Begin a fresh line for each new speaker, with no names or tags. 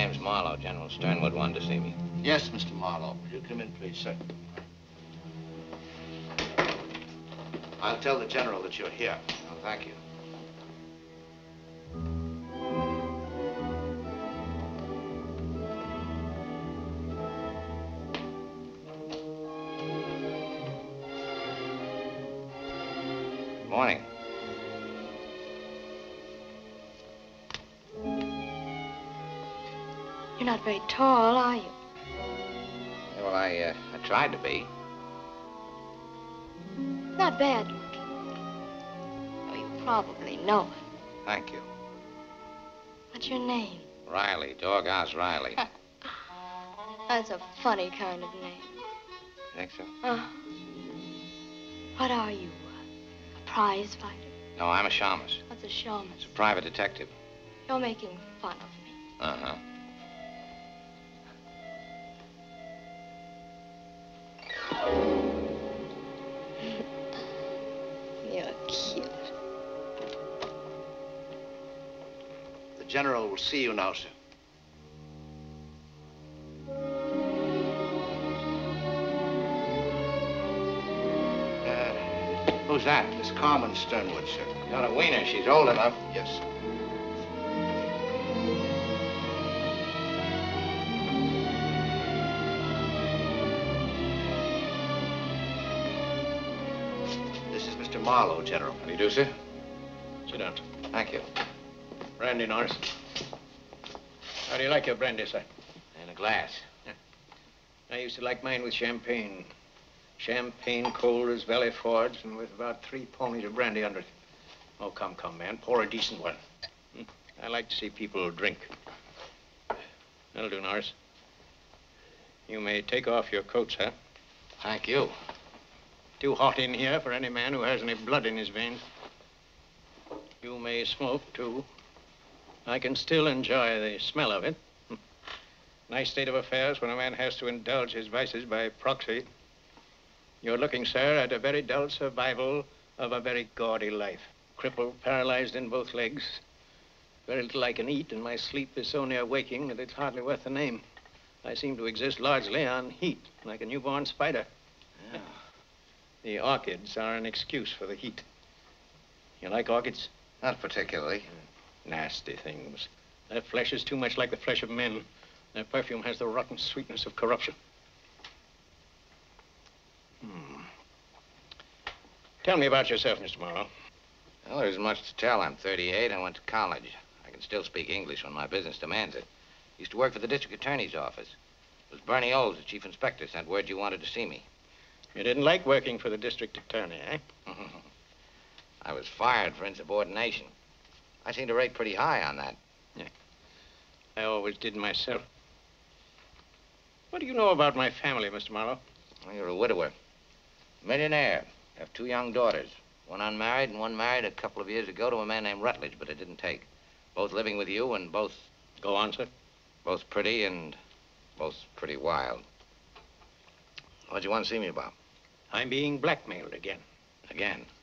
name's Marlowe. General Sternwood wanted to see me.
Yes, Mr. Marlowe. Will you come in, please, sir? I'll tell the general that you're here.
Oh, thank you. Morning.
You're not very tall, are you?
Yeah, well, I tried to be.
Not bad looking. Oh, you probably know it.
Thank you.
What's your name?
Riley, Doghouse Riley.
That's a funny kind of name.
Think so?
What are you? A prize fighter?
No, I'm a shaman.
What's a shaman?
It's a private detective.
You're making fun of me.
Uh-huh.
You're cute.
The general will see you now, sir.
Who's that?
Miss Carmen Sternwood, sir.
Got a wiener. She's old enough.
Yes, sir. This is Mr. Marlowe, General.
How do you do, sir?
Sit down.
Thank you.
Brandy, Norris. How do you like your brandy, sir?
In a glass.
Yeah. I used to like mine with champagne. Champagne cold as Valley Forge and with about 3 ponies of brandy under it. Oh, come, man. Pour a decent one. I like to see people drink. That'll do, Norris. You may take off your coat, sir.
Thank you.
Too hot in here for any man who has any blood in his veins. You may smoke, too. I can still enjoy the smell of it. Nice state of affairs when a man has to indulge his vices by proxy. You're looking, sir, at a very dull survival of a very gaudy life. Crippled, paralyzed in both legs. Very little I can eat, and my sleep is so near waking that it's hardly worth the name. I seem to exist largely on heat, like a newborn spider.
Yeah.
The orchids are an excuse for the heat. You like orchids?
Not particularly.
Nasty things. Their flesh is too much like the flesh of men. Their perfume has the rotten sweetness of corruption. Tell me about yourself, Mr. Marlowe.
Well, there isn't much to tell. I'm 38. I went to college. I can still speak English when my business demands it. Used to work for the district attorney's office. It was Bernie Olds, the chief inspector, sent word you wanted to see me.
You didn't like working for the district attorney, eh?
I was fired for insubordination. I seem to rate pretty high on that.
Yeah. I always did myself. What do you know about my family, Mr. Marlowe?
Well, you're a widower. Millionaire. Have 2 young daughters. One unmarried and one married a couple of years ago to a man named Rutledge, but it didn't take. Both living with you and both...
Go on, sir.
Both pretty and both pretty wild. What'd you want to see me about?
I'm being blackmailed again.
Again?